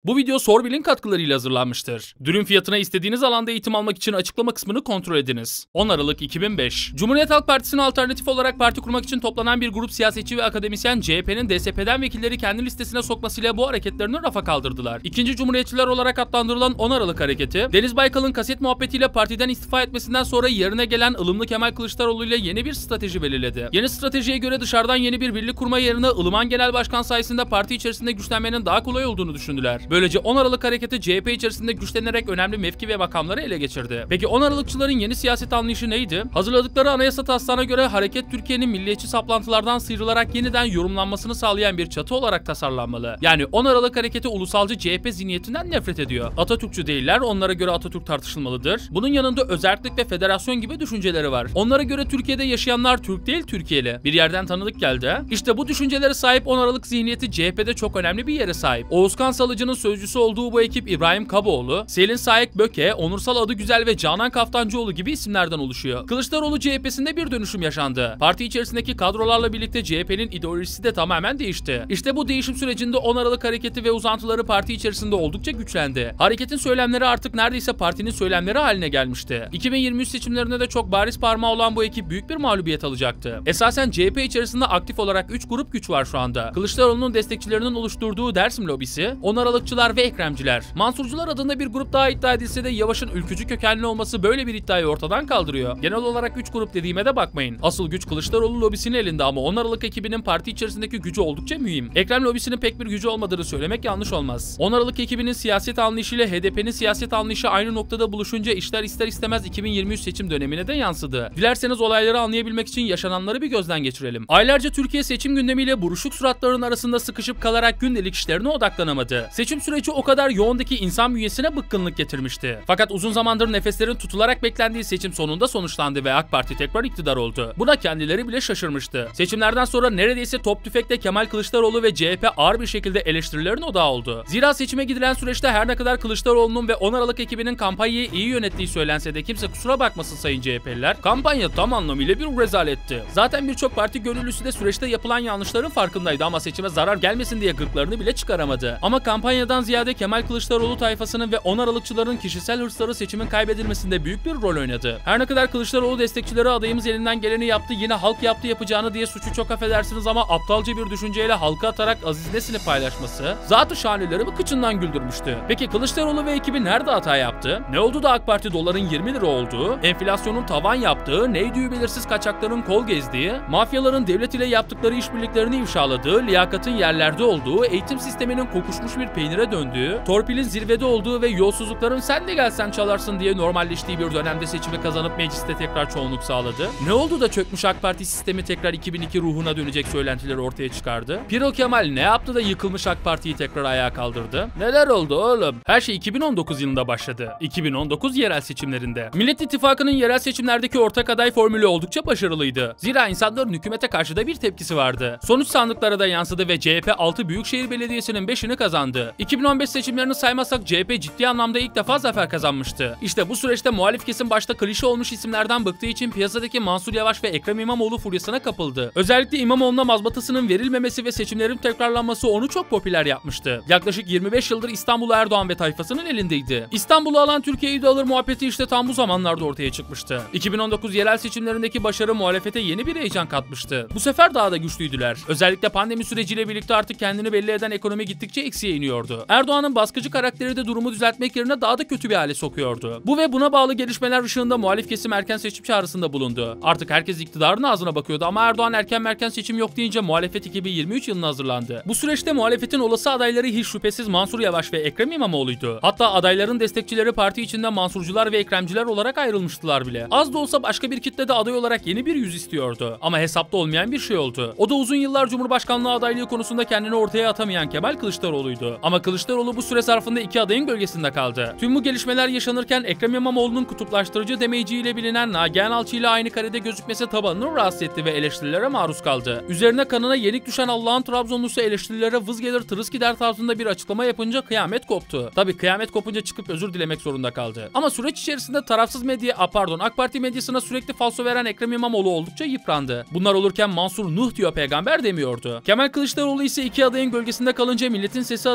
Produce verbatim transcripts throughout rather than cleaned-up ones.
Bu video Sorbil'in katkılarıyla hazırlanmıştır. Dürüm fiyatına istediğiniz alanda eğitim almak için açıklama kısmını kontrol ediniz. on Aralık iki bin beş. Cumhuriyet Halk Partisi'ne alternatif olarak parti kurmak için toplanan bir grup siyasetçi ve akademisyen C H P'nin D S P'den vekilleri kendi listesine sokmasıyla bu hareketlerini rafa kaldırdılar. İkinci Cumhuriyetçiler olarak adlandırılan on Aralık hareketi, Deniz Baykal'ın kaset muhabbetiyle partiden istifa etmesinden sonra yerine gelen ılımlı Kemal Kılıçdaroğlu ile yeni bir strateji belirledi. Yeni stratejiye göre dışarıdan yeni bir birlik kurma yerine ılıman genel başkan sayesinde parti içerisinde güçlenmenin daha kolay olduğunu düşündüler. Böylece on Aralık hareketi C H P içerisinde güçlenerek önemli mevki ve makamları ele geçirdi. Peki on Aralıkçıların yeni siyaset anlayışı neydi? Hazırladıkları anayasa taslağına göre hareket Türkiye'nin milliyetçi saplantılardan sıyrılarak yeniden yorumlanmasını sağlayan bir çatı olarak tasarlanmalı. Yani on Aralık hareketi ulusalcı C H P zihniyetinden nefret ediyor. Atatürkçü değiller, onlara göre Atatürk tartışılmalıdır. Bunun yanında özerklik ve federasyon gibi düşünceleri var. Onlara göre Türkiye'de yaşayanlar Türk değil Türkiye'li. Bir yerden tanıdık geldi. İşte bu düşüncelere sahip on Aralık zihniyeti C H P'de çok önemli bir yere sahip. Oğuzkan Salıcı'nın sözcüsü olduğu bu ekip İbrahim Kaboğlu, Selin Saik Böke, Onursal Adıgüzel ve Canan Kaftancıoğlu gibi isimlerden oluşuyor. Kılıçdaroğlu C H P'sinde bir dönüşüm yaşandı. Parti içerisindeki kadrolarla birlikte C H P'nin ideolojisi de tamamen değişti. İşte bu değişim sürecinde on Aralık hareketi ve uzantıları parti içerisinde oldukça güçlendi. Hareketin söylemleri artık neredeyse partinin söylemleri haline gelmişti. iki bin yirmi üç seçimlerinde de çok bariz parmağı olan bu ekip büyük bir mağlubiyet alacaktı. Esasen C H P içerisinde aktif olarak üç grup güç var şu anda. Kılıçdaroğlu'nun destekçilerinin oluşturduğu Dersim lobisi, on Aralıkçılar ve Ekremciler. Mansurcular adında bir grup daha iddia edilse de Yavaş'ın ülkücü kökenli olması böyle bir iddiayı ortadan kaldırıyor. Genel olarak üç grup dediğime de bakmayın. Asıl güç Kılıçdaroğlu lobisinin elinde ama on Aralık ekibinin parti içerisindeki gücü oldukça mühim. Ekrem lobisinin pek bir gücü olmadığını söylemek yanlış olmaz. on Aralık ekibinin siyaset anlayışıyla H D P'nin siyaset anlayışı aynı noktada buluşunca işler ister istemez iki bin yirmi üç seçim dönemine de yansıdı. Dilerseniz olayları anlayabilmek için yaşananları bir gözden geçirelim. Aylarca Türkiye seçim gündemiyle buruşuk suratların arasında sıkışıp kalarak gündelik işlerine odaklanamadı. Seçim süreci o kadar yoğun ki insan bünyesine bıkkınlık getirmişti. Fakat uzun zamandır nefeslerin tutularak beklendiği seçim sonunda sonuçlandı ve AK Parti tekrar iktidar oldu. Buna kendileri bile şaşırmıştı. Seçimlerden sonra neredeyse top tüfekle Kemal Kılıçdaroğlu ve C H P ağır bir şekilde eleştirilerin odağı oldu. Zira seçime gidilen süreçte her ne kadar Kılıçdaroğlu'nun ve on Aralık ekibinin kampanyayı iyi yönettiği söylense de kimse kusura bakmasın sayın C H P'liler, kampanya tam anlamıyla bir rezaletti. Zaten birçok parti gönüllüsü de süreçte yapılan yanlışların farkındaydı ama seçime zarar gelmesin diye gırklarını bile çıkaramadı. Ama kampanyadan ziyade Kemal Kılıçdaroğlu tayfasının ve on Aralıkçıların kişisel hırsları seçimin kaybedilmesinde büyük bir rol oynadı. Her ne kadar Kılıçdaroğlu destekçileri adayımız elinden geleni yaptı, yine halk yaptı yapacağını diye suçu çok affedersiniz ama aptalca bir düşünceyle halka atarak Aziz Nesin'i paylaşması zat-ı şanelerimi kıçından güldürmüştü. Peki Kılıçdaroğlu ve ekibi nerede hata yaptı? Ne oldu da AK Parti doların yirmi lira olduğu, enflasyonun tavan yaptığı, neydi belirsiz kaçakların kol gezdiği, mafyaların devlet ile yaptıkları işbirliklerini ifşaladığı, liyakatın yerlerde olduğu, eğitim sisteminin kokuşmuş bir peynire döndüğü, torpilin zirvede olduğu ve yolsuzlukların sen de gelsen çalarsın diye normalleştiği bir dönemde seçimi kazanıp mecliste tekrar çoğunluk sağladı? Ne oldu da çökmüş AK Parti sistemi tekrar iki bin iki ruhuna dönecek söylentileri ortaya çıkardı? Pirol Kemal ne yaptı da yıkılmış AK Parti'yi tekrar ayağa kaldırdı? Neler oldu oğlum? Her şey iki bin on dokuz yılında başladı. iki bin on dokuz yerel seçimlerinde. Millet İttifakı'nın yerel seçimlerdeki ortak aday formülü oldukça başarılıydı. Zira insanların hükümete karşı da bir tepkisi vardı. Sonuç sandıklara da yansıdı ve C H P altı Büyükşehir Belediyesi'nin beşini kazandı. iki bin on beş seçimlerini saymazsak C H P ciddi anlamda ilk defa zafer kazanmıştı. İşte bu süreçte muhalif kesim başta klişe olmuş isimlerden bıktığı için piyasadaki Mansur Yavaş ve Ekrem İmamoğlu furyasına kapıldı. Özellikle İmamoğlu'na mazbatasının verilmemesi ve seçimlerin tekrarlanması onu çok popüler yapmıştı. Yaklaşık yirmi beş yıldır İstanbul Erdoğan ve tayfasının elindeydi. İstanbul'u alan Türkiye'yi de alır muhabbeti işte tam bu zamanlarda ortaya çıkmıştı. iki bin on dokuz yerel seçimlerindeki başarı muhalefete yeni bir heyecan katmıştı. Bu sefer daha da güçlüydüler. Özellikle pandemi süreciyle birlikte artık kendini belli eden ekonomi gittikçe eksiye iniyordu. Erdoğan'ın baskıcı karakteri de durumu düzeltmek yerine daha da kötü bir hale sokuyordu. Bu ve buna bağlı gelişmeler ışığında muhalif kesim erken seçim çağrısında bulundu. Artık herkes iktidarın ağzına bakıyordu ama Erdoğan erken merken seçim yok deyince muhalefet iki bin yirmi üç yılına hazırlandı. Bu süreçte muhalefetin olası adayları hiç şüphesiz Mansur Yavaş ve Ekrem İmamoğlu'ydu. Hatta adayların destekçileri parti içinde Mansurcular ve Ekremciler olarak ayrılmıştılar bile. Az da olsa başka bir kitle de aday olarak yeni bir yüz istiyordu. Ama hesapta olmayan bir şey oldu. O da uzun yıllar Cumhurbaşkanlığı adaylığı konusunda kendini ortaya atamayan Kemal Kılıçdaroğlu'ydu. Ama Kılıçdaroğlu bu süre zarfında iki adayın gölgesinde kaldı. Tüm bu gelişmeler yaşanırken Ekrem İmamoğlu'nun kutuplaştırıcı demeyiciyle bilinen Nagihan Alçı ile aynı karede gözükmesi tabanını rahatsız etti ve eleştirilere maruz kaldı. Üzerine kanına yenik düşen Allah'ın Trabzonlusu eleştirilere vız gelir tırıs gider tarzında bir açıklama yapınca kıyamet koptu. Tabi kıyamet kopunca çıkıp özür dilemek zorunda kaldı. Ama süreç içerisinde tarafsız medya, a pardon AK Parti medyasına sürekli falso veren Ekrem İmamoğlu oldukça yıprandı. Bunlar olurken Mansur Nuh diyor peygamber demiyordu. Kemal Kılıçdaroğlu ise iki adayın gölgesinde kalınca Milletin Sesi adında miting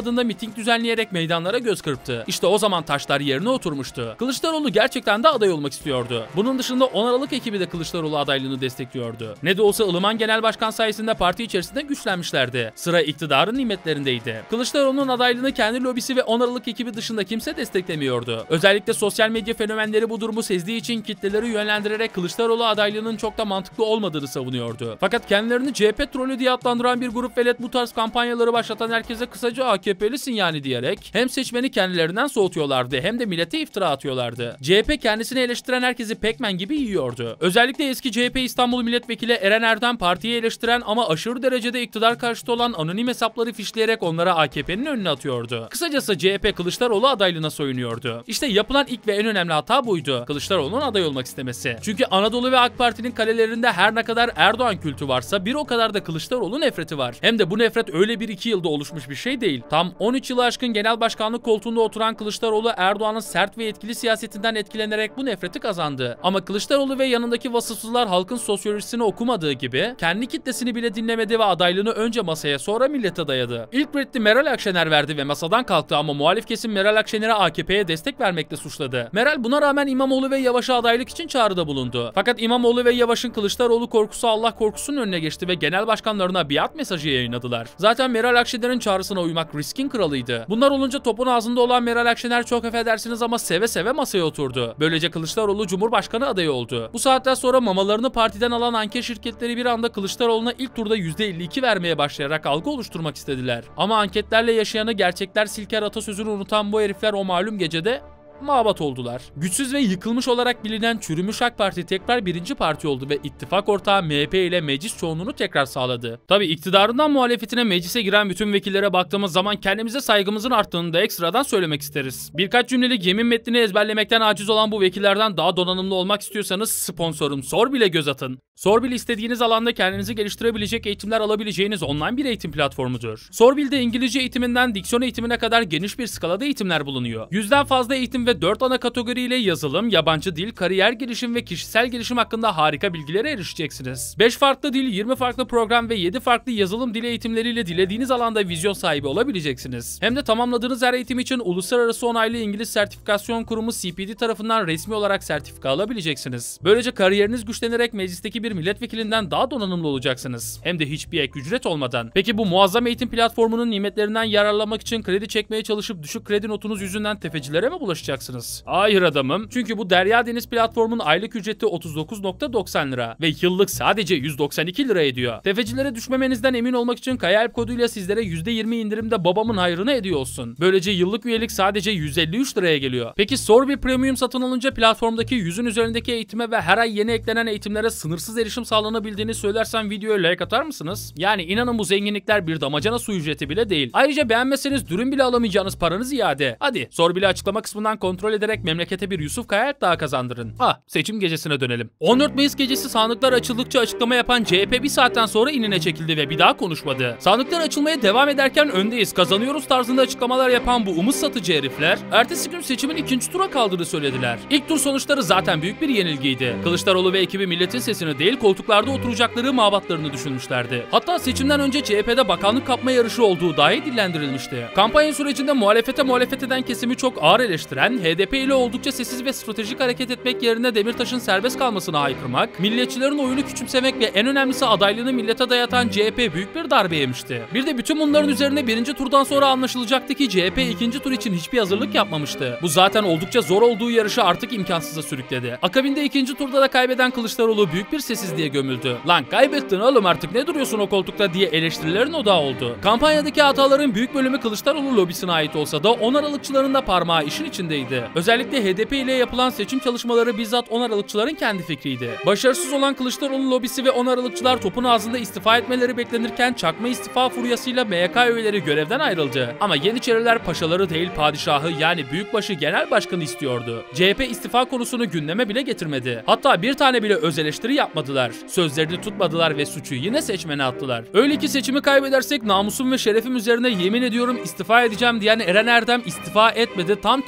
miting düzenleyerek meydanlara göz kırptı. İşte o zaman taşlar yerine oturmuştu. Kılıçdaroğlu gerçekten de aday olmak istiyordu. Bunun dışında on Aralık ekibi de Kılıçdaroğlu adaylığını destekliyordu. Ne de olsa ılıman genel başkan sayesinde parti içerisinde güçlenmişlerdi. Sıra iktidarın nimetlerindeydi. Kılıçdaroğlu'nun adaylığını kendi lobisi ve on Aralık ekibi dışında kimse desteklemiyordu. Özellikle sosyal medya fenomenleri bu durumu sezdiği için kitleleri yönlendirerek Kılıçdaroğlu adaylığının çok da mantıklı olmadığını savunuyordu. Fakat kendilerini C H P trolü diye adlandıran bir grup velet bu tarz kampanyaları başlatan herkese kısaca A K P'lisin yani diyerek hem seçmeni kendilerinden soğutuyorlardı hem de millete iftira atıyorlardı. C H P kendisini eleştiren herkesi Pac-Man gibi yiyordu. Özellikle eski C H P İstanbul Milletvekili Eren Erdem partiyi eleştiren ama aşırı derecede iktidar karşıtı olan anonim hesapları fişleyerek onlara A K P'nin önüne atıyordu. Kısacası C H P Kılıçdaroğlu adaylığına soyunuyordu. İşte yapılan ilk ve en önemli hata buydu. Kılıçdaroğlu'nun aday olmak istemesi. Çünkü Anadolu ve AK Parti'nin kalelerinde her ne kadar Erdoğan kültü varsa bir o kadar da Kılıçdaroğlu nefreti var. Hem de bu nefret öyle bir iki yılda oluşmuş bir şey değil. Tam on üç yılı aşkın genel başkanlık koltuğunda oturan Kılıçdaroğlu Erdoğan'ın sert ve etkili siyasetinden etkilenerek bu nefreti kazandı. Ama Kılıçdaroğlu ve yanındaki vasıfsızlar halkın sosyolojisini okumadığı gibi kendi kitlesini bile dinlemedi ve adaylığını önce masaya sonra millete dayadı. İlk reddi Meral Akşener verdi ve masadan kalktı ama muhalif kesim Meral Akşener'e A K P'ye destek vermekle suçladı. Meral buna rağmen İmamoğlu ve Yavaş'a adaylık için çağrıda bulundu. Fakat İmamoğlu ve Yavaş'ın Kılıçdaroğlu korkusu Allah korkusunun önüne geçti ve genel başkanlarına biat mesajı yayınladılar. Zaten Meral Akşener'in çağrısına uymak riskin kralıydı. Bunlar olunca topun ağzında olan Meral Akşener çok affedersiniz ama seve seve masaya oturdu. Böylece Kılıçdaroğlu Cumhurbaşkanı adayı oldu. Bu saatten sonra mamalarını partiden alan anket şirketleri bir anda Kılıçdaroğlu'na ilk turda yüzde elli iki vermeye başlayarak algı oluşturmak istediler. Ama anketlerle yaşayanı gerçekler silker atasözünü unutan bu herifler o malum gecede mabat oldular. Güçsüz ve yıkılmış olarak bilinen çürümüş AK Parti tekrar birinci parti oldu ve ittifak ortağı M H P ile meclis çoğunluğunu tekrar sağladı. Tabi iktidarından muhalefetine meclise giren bütün vekillere baktığımız zaman kendimize saygımızın arttığını da ekstradan söylemek isteriz. Birkaç cümlelik yemin metnini ezberlemekten aciz olan bu vekillerden daha donanımlı olmak istiyorsanız sponsorum Sorbil'e göz atın. Sorbil istediğiniz alanda kendinizi geliştirebilecek eğitimler alabileceğiniz online bir eğitim platformudur. Sorbil'de İngilizce eğitiminden diksiyon eğitimine kadar geniş bir skalada eğitimler bulunuyor. Yüzden fazla eğitim ve dört ana kategoriyle yazılım, yabancı dil, kariyer gelişim ve kişisel gelişim hakkında harika bilgilere erişeceksiniz. beş farklı dil, yirmi farklı program ve yedi farklı yazılım dili eğitimleriyle dilediğiniz alanda vizyon sahibi olabileceksiniz. Hem de tamamladığınız her eğitim için uluslararası onaylı İngiliz sertifikasyon kurumu C P D tarafından resmi olarak sertifika alabileceksiniz. Böylece kariyeriniz güçlenerek meclisteki bir milletvekilinden daha donanımlı olacaksınız. Hem de hiçbir ek ücret olmadan. Peki bu muazzam eğitim platformunun nimetlerinden yararlanmak için kredi çekmeye çalışıp düşük kredi notunuz yüzünden tefecilere mi bulaşacaksınız? Hayır adamım. Çünkü bu Derya Deniz platformun aylık ücreti otuz dokuz nokta doksan lira ve yıllık sadece yüz doksan iki lira ediyor. Tefecilere düşmemenizden emin olmak için Kayalp koduyla sizlere yüzde yirmi indirimde babamın hayrına ediyor olsun. Böylece yıllık üyelik sadece yüz elli üç liraya geliyor. Peki Sorbil Premium satın alınca platformdaki yüzün üzerindeki eğitime ve her ay yeni eklenen eğitimlere sınırsız erişim sağlanabildiğini söylersem videoya like atar mısınız? Yani inanın bu zenginlikler bir damacana su ücreti bile değil. Ayrıca beğenmezseniz dürüm bile alamayacağınız paranız iade. Hadi Sorbil'i açıklama kısmından kontrol ederek memlekete bir Yusuf Kayalp daha kazandırın. Ah, seçim gecesine dönelim. on dört Mayıs gecesi sandıklar açıldıkça açıklama yapan C H P bir saatten sonra inine çekildi ve bir daha konuşmadı. Sandıklar açılmaya devam ederken öndeyiz, kazanıyoruz tarzında açıklamalar yapan bu umut satıcı herifler ertesi gün seçimin ikinci tura kaldığını söylediler. İlk tur sonuçları zaten büyük bir yenilgiydi. Kılıçdaroğlu ve ekibi milletin sesini değil koltuklarda oturacakları mabatlarını düşünmüşlerdi. Hatta seçimden önce C H P'de bakanlık kapma yarışı olduğu dahi dillendirilmişti. Kampanya sürecinde muhalefete muhalefet eden kesimi çok ağır eleştiren, H D P ile oldukça sessiz ve stratejik hareket etmek yerine Demirtaş'ın serbest kalmasına haykırmak, milliyetçilerin oyunu küçümsemek ve en önemlisi adaylığını millete dayatan C H P büyük bir darbe yemişti. Bir de bütün bunların üzerine birinci turdan sonra anlaşılacaktı ki C H P ikinci tur için hiçbir hazırlık yapmamıştı. Bu zaten oldukça zor olduğu yarışı artık imkansıza sürükledi. Akabinde ikinci turda da kaybeden Kılıçdaroğlu büyük bir sessizliğe gömüldü. Lan kaybettin oğlum artık ne duruyorsun o koltukta diye eleştirilerin odağı oldu. Kampanyadaki hataların büyük bölümü Kılıçdaroğlu lobisine ait olsa da on Aralıkçıların da parmağı işin içindeydi. Özellikle H D P ile yapılan seçim çalışmaları bizzat on Aralıkçıların kendi fikriydi. Başarısız olan Kılıçdaroğlu lobisi ve on Aralıkçılar topun ağzında istifa etmeleri beklenirken çakma istifa furyasıyla M Y K üyeleri görevden ayrıldı. Ama Yeniçeriler paşaları değil padişahı yani büyükbaşı genel başkanı istiyordu. C H P istifa konusunu gündeme bile getirmedi. Hatta bir tane bile öz eleştiri yapmadılar. Sözlerini tutmadılar ve suçu yine seçmene attılar. Öyle ki seçimi kaybedersek namusum ve şerefim üzerine yemin ediyorum istifa edeceğim diyen Eren Erdem istifa etmedi. Tam tersi tazminat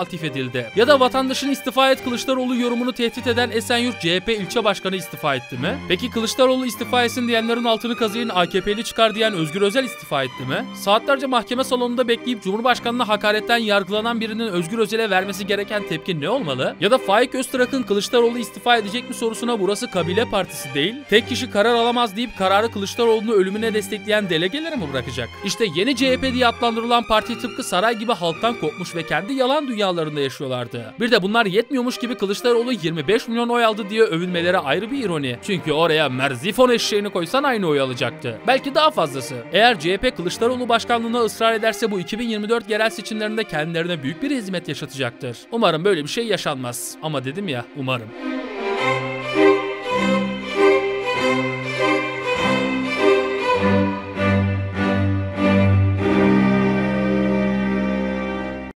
taltif edildi? Ya da vatandaşın istifa et Kılıçdaroğlu yorumunu tehdit eden Esenyurt C H P ilçe başkanı istifa etti mi? Peki Kılıçdaroğlu istifa etsin diyenlerin altını kazıyın, A K P'li çıkar diyen Özgür Özel istifa etti mi? Saatlerce mahkeme salonunda bekleyip Cumhurbaşkanı'na hakaretten yargılanan birinin Özgür Özel'e vermesi gereken tepki ne olmalı? Ya da Faik Öztürk'ün Kılıçdaroğlu istifa edecek mi sorusuna burası kabile partisi değil, tek kişi karar alamaz deyip kararı Kılıçdaroğlu'nu ölümüne destekleyen delegeleri mi bırakacak? İşte yeni C H P diye adlandırılan parti tıpkı saray gibi halktan kopmuş ve kendi yalan dünyalarında yaşıyorlardı. Bir de bunlar yetmiyormuş gibi Kılıçdaroğlu yirmi beş milyon oy aldı diye övünmeleri ayrı bir ironi. Çünkü oraya Merzifon eşeğini koysan aynı oy alacaktı. Belki daha fazlası. Eğer C H P Kılıçdaroğlu başkanlığına ısrar ederse bu iki bin yirmi dört yerel seçimlerinde kendilerine büyük bir hizmet yaşatacaktır. Umarım böyle bir şey yaşanmaz. Ama dedim ya, umarım.